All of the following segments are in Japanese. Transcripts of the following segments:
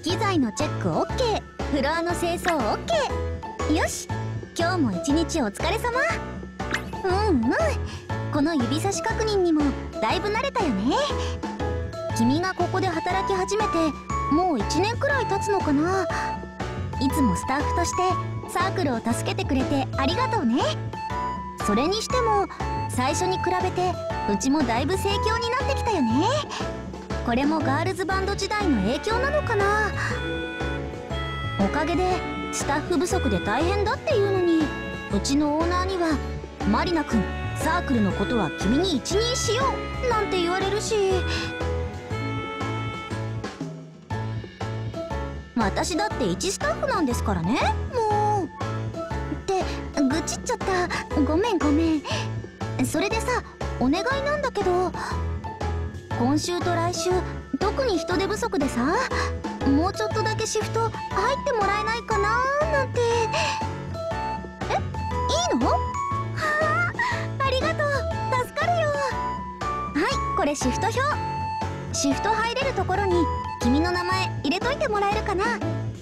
機材のチェック OK、 フロアの清掃 OK。 よし、今日も一日お疲れ様。この指差し確認にもだいぶ慣れたよね。君がここで働き始めてもう1年くらい経つのかな。いつもスタッフとしてサークルを助けてくれてありがとうね。それにしても最初に比べてうちもだいぶ盛況になってきたよね。これもガールズバンド時代の影響なのかな。おかげでスタッフ不足で大変だっていうのに、うちのオーナーには「マリナ君、サークルのことは君に一任しよう」なんて言われるし、私だって一スタッフなんですからね。もうって愚痴っちゃった。ごめん。それでさ、お願いなんだけど、今週と来週特に人手不足でさ、もうちょっとだけシフト入ってもらえないかななんて。いいの？はあ、ありがとう、助かるよ。はい、これシフト表。シフト入れるところに君の名前入れといてもらえるかな。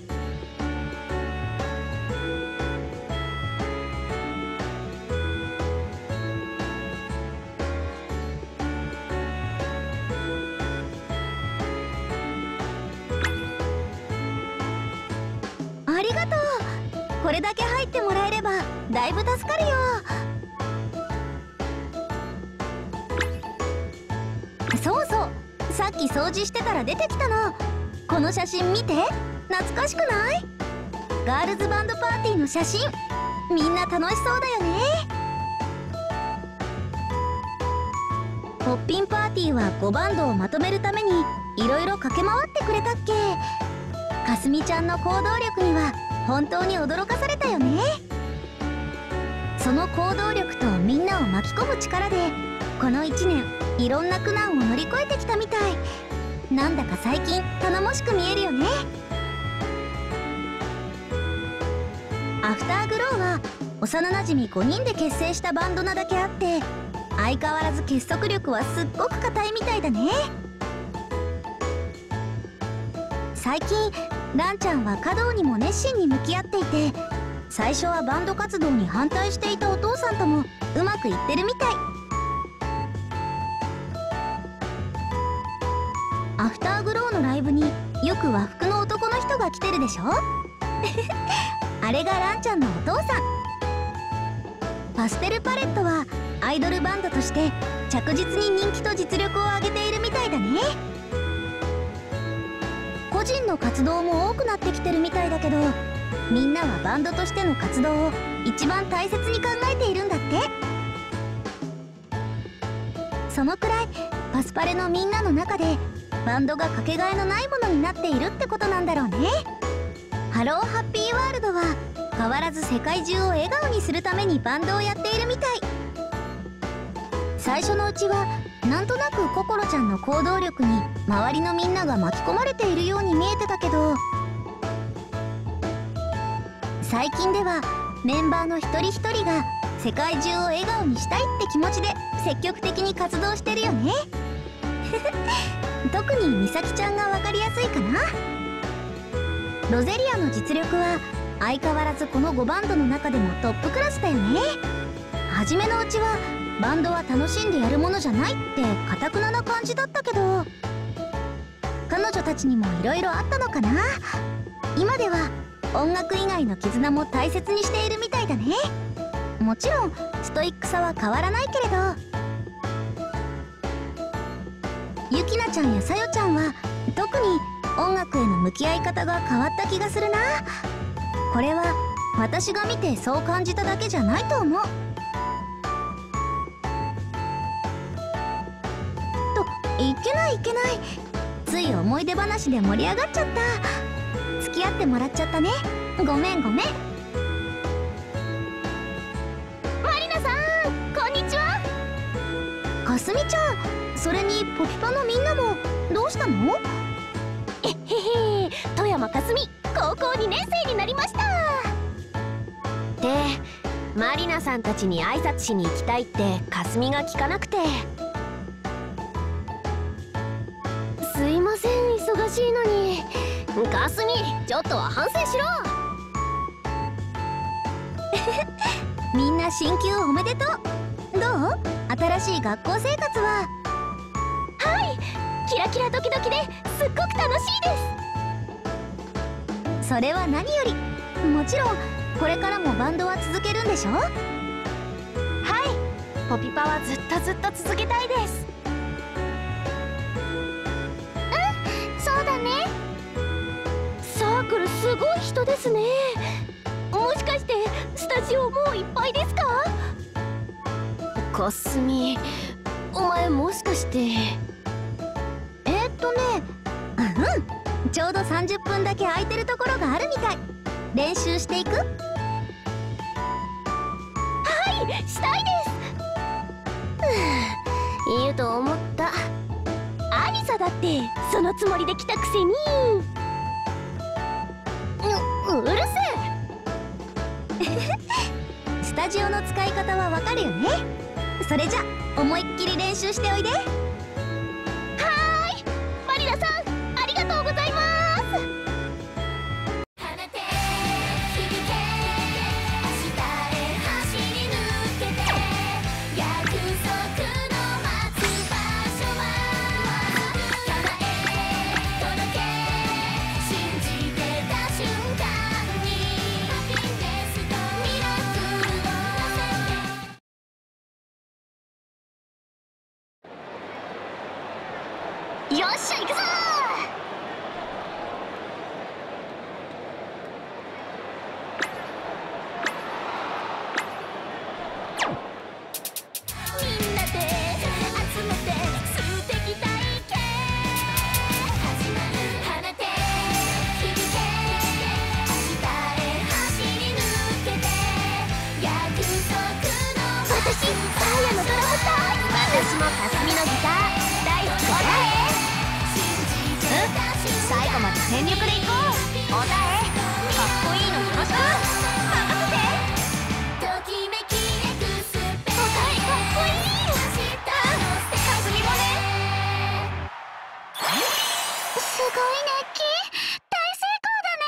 ありがとう。これだけ入ってもらえればだいぶ助かるよ。そうそう、さっき掃除してたら出てきたの。この写真見て、懐かしくない？ガールズバンドパーティーの写真。みんな楽しそうだよね。ポッピンパーティーは5バンドをまとめるためにいろいろ駆け回ってくれたっけ。かすみちゃんの行動力には本当に驚かされたよね。その行動力とみんなを巻き込む力でこの1年いろんな苦難を乗り越えてきたみたい。なんだか最近頼もしく見えるよね。アフターグローは幼なじみ5人で結成したバンドなだけあって、相変わらず結束力はすっごく硬いみたいだね。最近ランちゃんは華道にも熱心に向き合っていて、最初はバンド活動に反対していたお父さんともうまくいってるみたい。アフターグローのライブによく和服の男の人が来てるでしょあれがランちゃんのお父さん。パステルパレットはアイドルバンドとして着実に人気と実力を上げているみたいだね。個人の活動も多くなってきてるみたいだけど、みんなはバンドとしての活動を一番大切に考えているんだって。そのくらいパスパレのみんなの中でバンドがかけがえのないものになっているってことなんだろうね。ハローハッピーワールドは変わらず世界中を笑顔にするためにバンドをやっているみたい。最初のうちはなんとなくココロちゃんの行動力に周りのみんなが巻き込まれているように見えてたけど、最近ではメンバーの一人一人が世界中を笑顔にしたいって気持ちで積極的に活動してるよね特にみさきちゃんが分かりやすいかな。ロゼリアの実力は相変わらずこの5バンドの中でもトップクラスだよね。初めのうちはバンドは楽しんでやるものじゃないって堅くなな感じだったけど、彼女たちにもいろいろあったのかな。今では音楽以外の絆も大切にしているみたいだね。もちろんストイックさは変わらないけれど、ゆきなちゃんやさよちゃんは特に音楽への向き合い方が変わった気がするな。これは私が見てそう感じただけじゃないと思う。いけない、つい思い出話で盛り上がっちゃった。付き合ってもらっちゃったね。ごめん。マリナさん、こんにちは。かすみちゃん、それにポピパのみんなもどうしたの？ えへへ、富山かすみ高校2年生になりました。で、マリナさんたちに挨拶しに行きたいってかすみが聞かなくて。すいません、忙しいのに。 かすみ、ちょっとは反省しろ。 みんな進級おめでとう。どう？新しい学校生活は。 はい、キラキラドキドキですっごく楽しいです。それは何より。もちろんこれからもバンドは続けるんでしょ？はい、 ポピパはずっとずっと続けたいです。 そうだね。 サークルすごい人ですね。もしかしてスタジオもういっぱいですか？かすみ、お前もしかして。 ちょうど30分だけ空いてるところがあるみたい。練習していく？はい、 したいです。言うと思った。アリサだってそのつもりで来たくせに。うるせえ。 スタジオの使い方はわかるよね。それじゃ思いっきり練習しておいで。はーい、マリナさんありがとうございます。よっしゃ行くぞー。みんなで集めて素敵体験始まる。放て響け明日へ走り抜けて約束の私、サーヤのドラムと私もかすみのギター大好きだね。最後まで全力でいこう。おたえ、かっこいいのよろしく。任せて。ときめきエクスペおたえ、かっこいい。かすみもね。すごい熱気、大成功だね。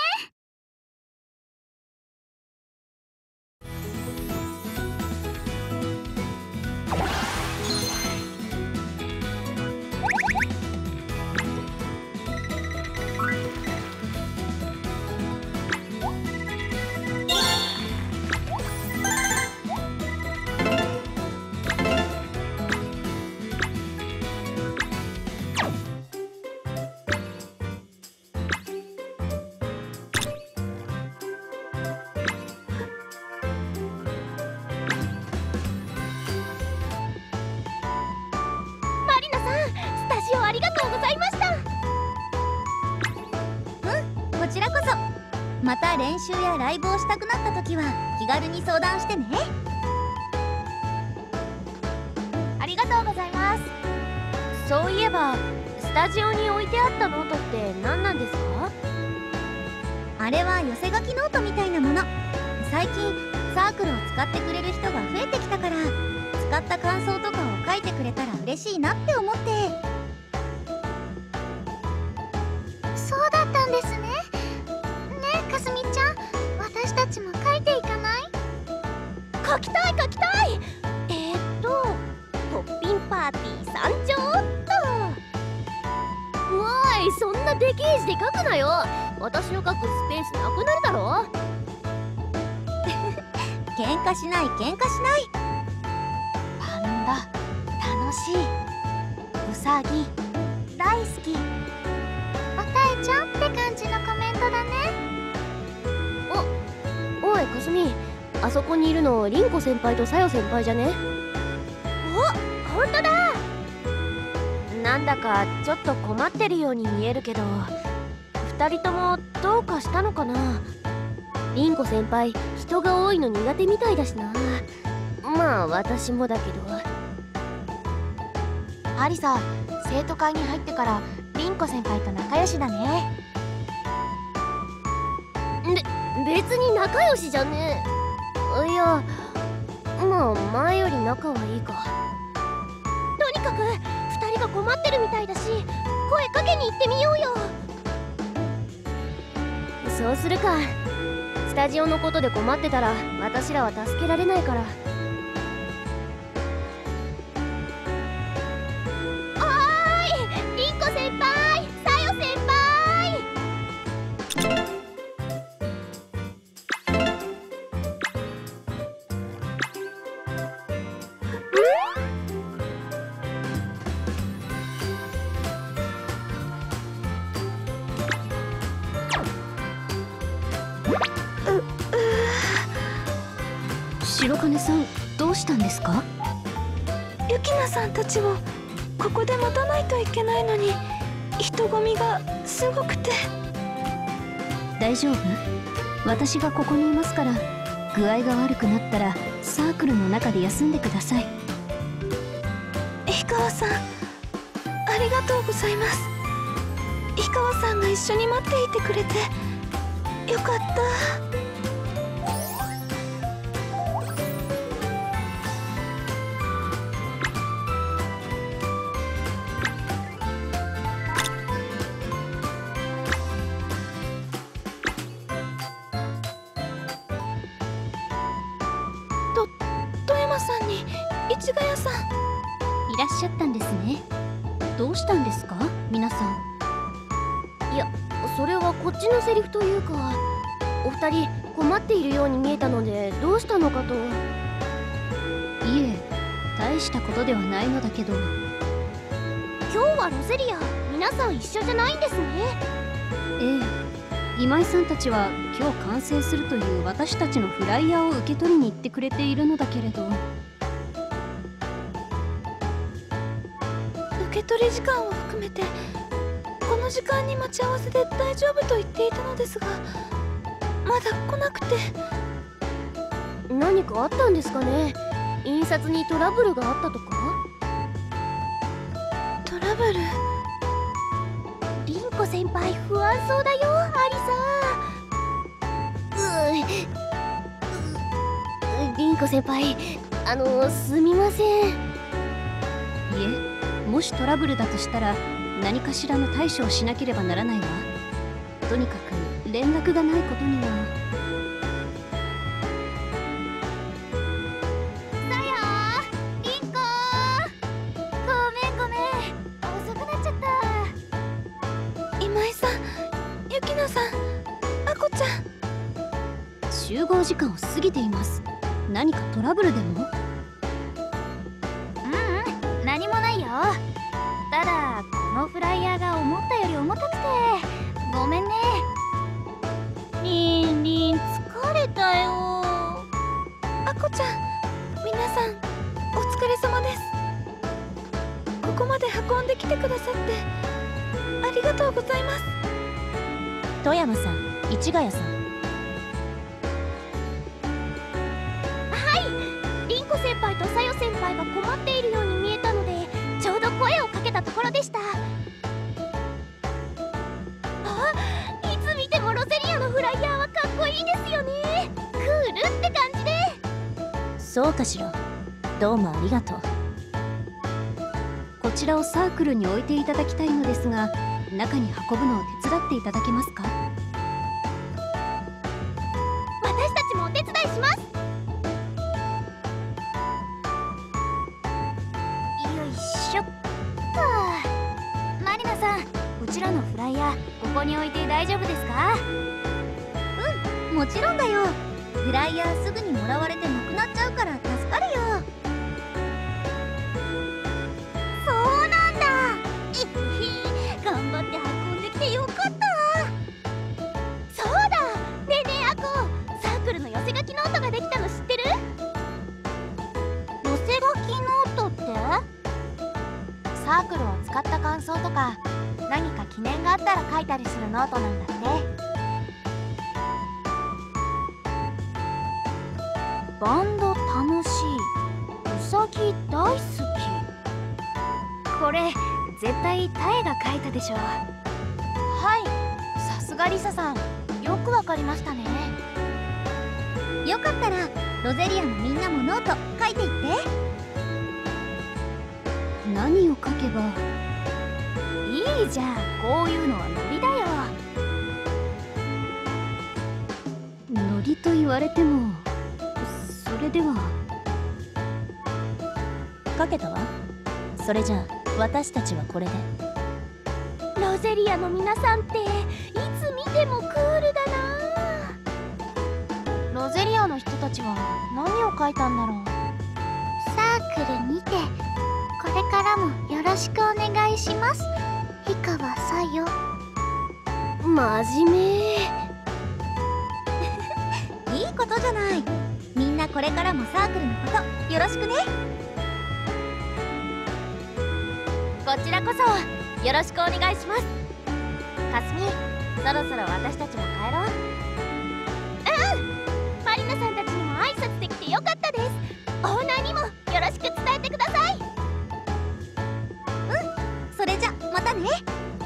ありがとうございました。 こちらこそ。また練習やライブをしたくなった時は気軽に相談してね。 ありがとうございます。そういえばスタジオに置いてあったノートって何なんですか？ あれは寄せ書きノートみたいなもの。最近サークルを使ってくれる人が増えてきたから、使った感想とかを書いてくれたら嬉しいなって思って。そうだったんですね。ねえかすみちゃん、私たちも書いていかない？ 書きたい書きたい。ポッピンパーティー参上っと。わーい、そんなでけえ字で書くなよ。私の書くスペースなくなるだろ。 喧嘩しない喧嘩しない。 パンダ楽しい、ウサギ大好き、 おたえちゃんって感じのコメントだね。 おいかすみ、あそこにいるの凛子先輩とさよ先輩じゃね？お、ほんとだ。なんだかちょっと困ってるように見えるけど、2人ともどうかしたのかな。凛子先輩人が多いの苦手みたいだしな。まあ私もだけど。 アリサ、生徒会に入ってから凛子先輩と仲良しだね。 別に仲良しじゃねえ。いや、まあ前より仲はいいか。とにかく2人が困ってるみたいだし、声かけに行ってみようよ。 そうするか。スタジオのことで困ってたら私らは助けられないから。おーい、リンコ先輩、サヨ先輩。 白金さん、どうしたんですか？ ユキナさんたちをここで待たないといけないのに、人混みがすごくて。 大丈夫？私がここにいますから、具合が悪くなったらサークルの中で休んでください。 氷川さん、ありがとうございます。氷川さんが一緒に待っていてくれてよかった。富山さんに市ヶ谷さん。 いらっしゃったんですね。どうしたんですか、皆さん。 いや、それはこっちのセリフというか、お二人困っているように見えたのでどうしたのかと。 いえ、大したことではないのだけど。 今日はロゼリア、皆さん一緒じゃないんですね。 ええ、今井さんたちは今日完成するという私たちのフライヤーを受け取りに行ってくれているのだけれど。 受け取り時間を含めてこの時間に待ち合わせで大丈夫と言っていたのですが、まだ来なくて。 何かあったんですかね。印刷にトラブルがあったとか。 トラブル？ リンコ先輩不安そうだよ、アリさん。リンコ先輩、すみません。 いえ、もしトラブルだとしたら何かしらの対処をしなければならないわ。とにかく連絡がないことには。 さよー、リンコー。ごめん、遅くなっちゃった。 今井さん、ユキナさん、アコちゃん。 集合時間を過ぎています。何かトラブルでも？ 何もないよ。ただこのフライヤーが思ったより重たくてごめんね。 リン疲れたよ。 アコちゃん、皆さんお疲れ様です。ここまで運んできてくださってありがとうございます。 富山さん、市ヶ谷さん。 リンコ先輩とサヨ先輩が困っているように見えたのでちょうど声をかけたところでした。あ、いつ見てもロゼリアのフライヤーはかっこいいですよね。クールって感じで。 そうかしら。どうもありがとう。こちらをサークルに置いていただきたいのですが、中に運ぶのを手伝っていただけますか？ 私たちもお手伝いします。 よいしょっと。マリナさん、うちらのフライヤーここに置いて大丈夫ですか？ もちろんだよ。フライヤーすぐにもらわれてなくなっちゃうから助かるよ。 そうなんだ。頑張って運んできてよかった。そうだ、ねえねえアコ、サークルの寄せ書きノートができたの知ってる？ 寄せ書きノートって？サークルを使った感想とか何か記念があったら書いたりするノートなんだって。バンド楽しい、うさぎ大好き。これ絶対タエが書いたでしょ。はい、さすがリサさん、よくわかりましたね。 よかったらロゼリアのみんなもノート書いていって。何を書けばいいじゃん、こういうのはノリだよ。 りと言われても、それでは。 かけたわ。それじゃあ私たちはこれで。 ロゼリアの皆さんっていつ見てもクールだな。 ロゼリアの人たちは何を書いたんだろう。 サークルにてこれからもよろしくお願いします。氷川さよ。 真面目。 いいことじゃない。みんなこれからもサークルのことよろしくね。 こちらこそよろしくお願いします。かすみ、そろそろ私たちも帰ろう。マリナさんたちにも挨拶できてよかったです。オーナーにもよろしく伝えてください。 それじゃまたね。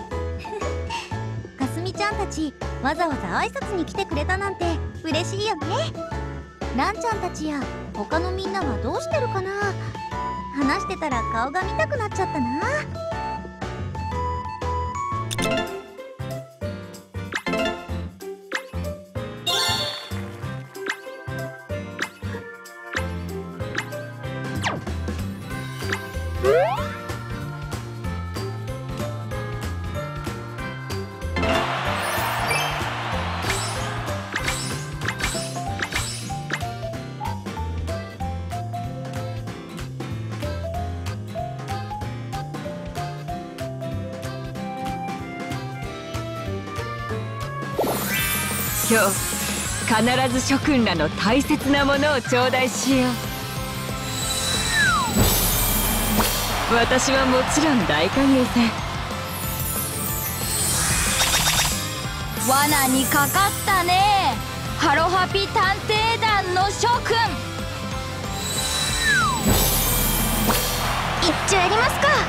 かすみちゃんたちわざわざ挨拶に来てくれたなんて嬉しいよね。ランちゃんたちや他のみんなはどうしてるかな。話してたら顔が見たくなっちゃったな。 今日必ず諸君らの大切なものを頂戴しよう。私はもちろん大歓迎さ。 罠にかかったね、ハロハピ探偵団の諸君。 一丁やりますか。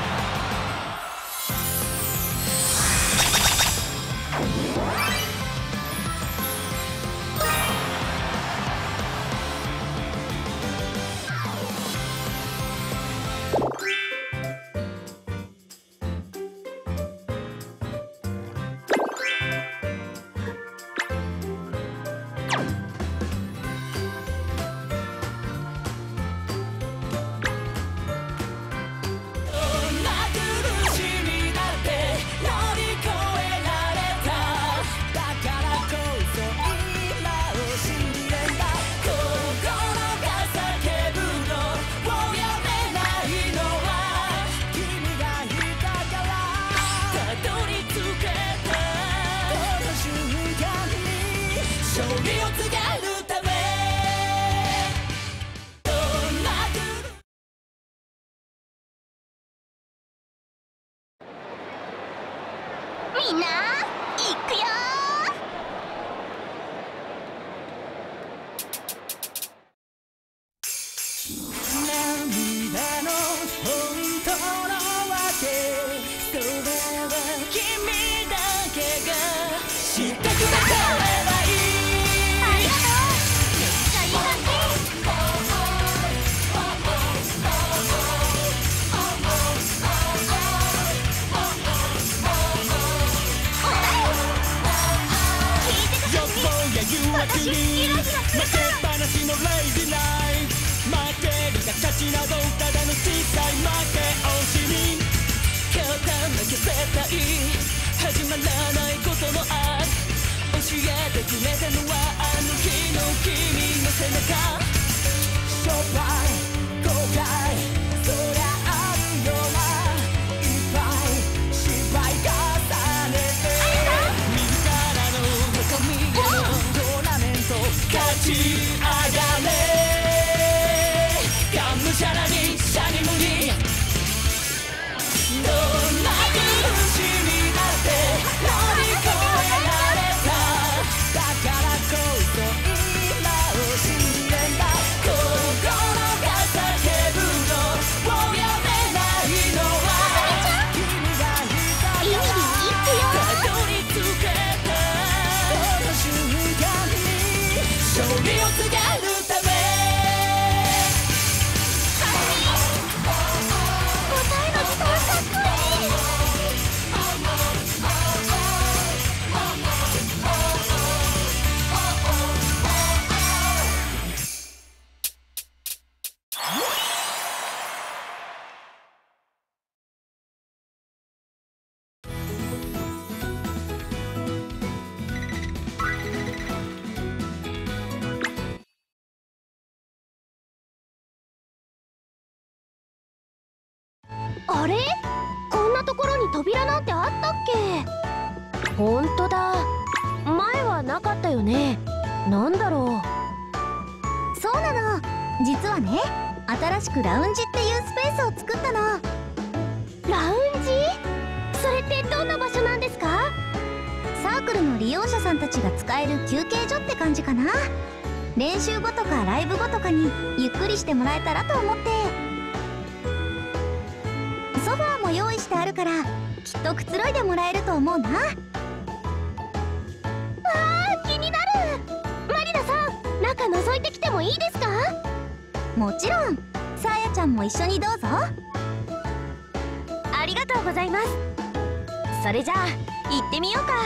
みんな行くよ涙の本当の訳、それは君だけが知ってくれたればいい。 ありがとう。めっちゃいい感じ。 負けっぱなしのレイジーライフ、負けるが勝ちなどただの小さい負け惜しみ、今日だけ絶対始まらないこともある。教えてくれたのはあの日の君の背中。失敗後悔そりゃあるよな、いっぱい失敗重ねて自らの瞳への勝ち上がれ、がむしゃらにしゃにむに、どんな苦しみだって乗り越えられた、だからこそ今を信じれば心が叫ぶの、 あれ、こんなところに扉なんてあったっけ？ほんとだ、前はなかったよね。なんだろう。 そうなの。実はね、新しくラウンジっていうスペースを作ったの。 ラウンジ？それってどんな場所なんですか？ サークルの利用者さんたちが使える休憩所って感じかな。練習後とかライブ後とかにゆっくりしてもらえたらと思って。ソファーも用意してあるからきっとくつろいでもらえると思うな。 気になる。マリナさん、中覗いてきてもいいですか？ もちろん。さあやちゃんも一緒にどうぞ。 ありがとうございます。それじゃあ行ってみようか。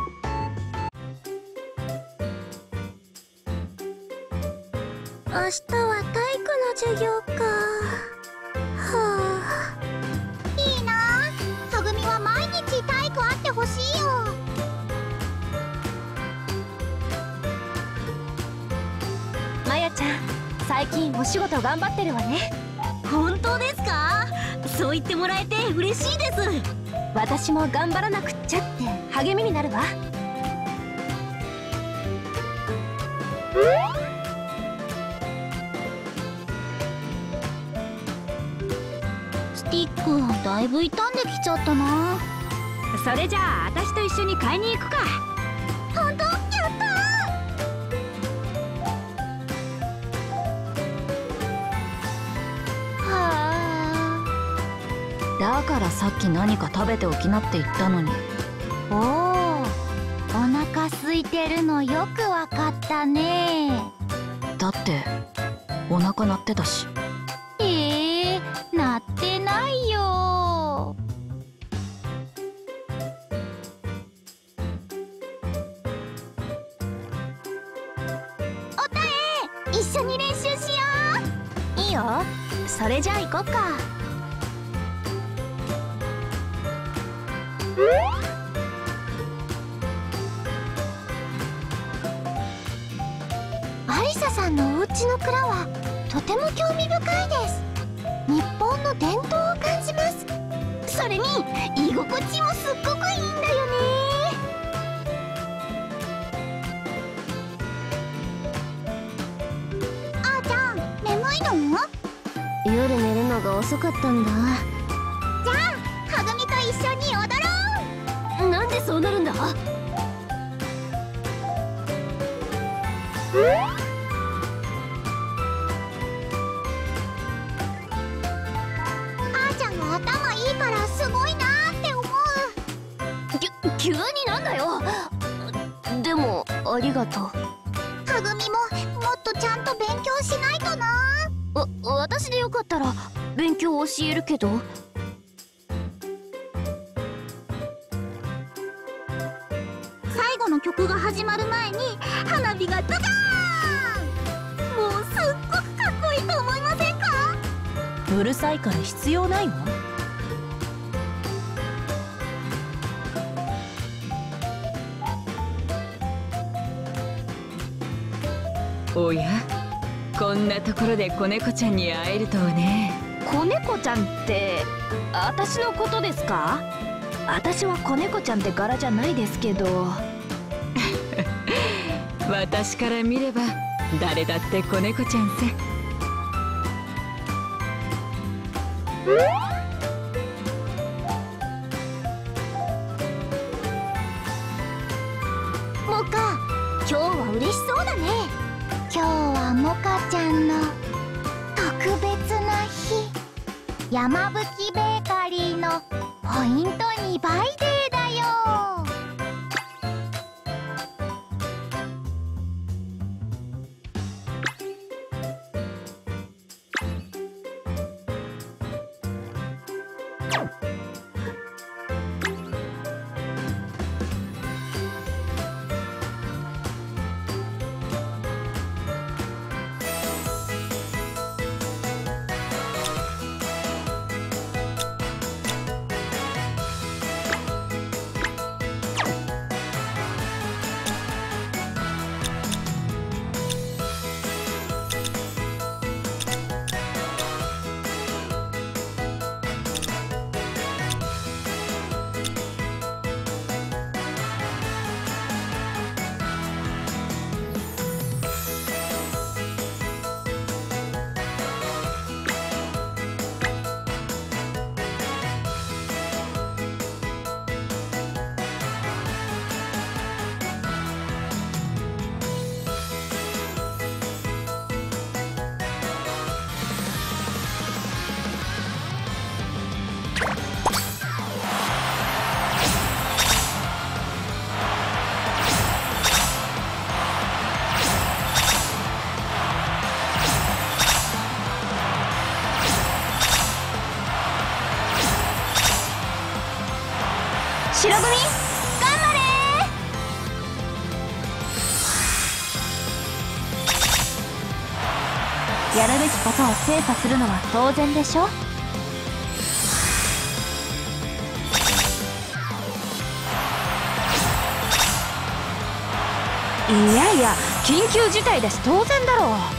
明日は体育の授業か。はあ、いいな。はぐみは毎日体育あってほしいよ。 まやちゃん、最近お仕事頑張ってるわね。 本当ですか？そう言ってもらえて嬉しいです。 私も頑張らなくっちゃって励みになるわ。 スティックだいぶ傷んできちゃったな。 それじゃあ私と一緒に買いに行くか。 本当？やったー。はあ。 だからさっき何か食べておきなって言ったのに。 おお、お腹空いてるのよくわかったね。 だってお腹鳴ってたし。 鳴ってないよ。 おたえ、一緒に練習しよいいよ。それじゃあ行こっか。 う。アリサさんのお家の蔵はとても興味深いです。日本の伝統を感じます。それに居心地もすっごくいいんだよね。あーちゃん、眠いの？ 夜寝るのが遅かったんだ。 じゃあはぐみと一緒に踊ろう。 なんでそうなるんだ？ あーちゃんが頭いいからすごいなーって思う。 急になんだよ。でもありがとう。 はぐみももっとちゃんと勉強しないとな。 私でよかったら勉強教えるけど。 最後の曲が始まる前に花火がドカーン。もうすっごくかっこいいと思いませんか？ うるさいから必要ないわ。 おや、こんなところで子猫ちゃんに会えるとはね。 子猫ちゃんって私のことですか？私は子猫ちゃんって柄じゃないですけど。 私から見れば誰だって子猫ちゃんせ。 モカ、今日は嬉しそうだね。 今日はモカちゃんの特別な日。山吹ベーカリーのポイント2倍デーだよ。 白組頑張れー。やるべきことを精査するのは当然でしょ。 いやいや緊急事態だし当然だろう。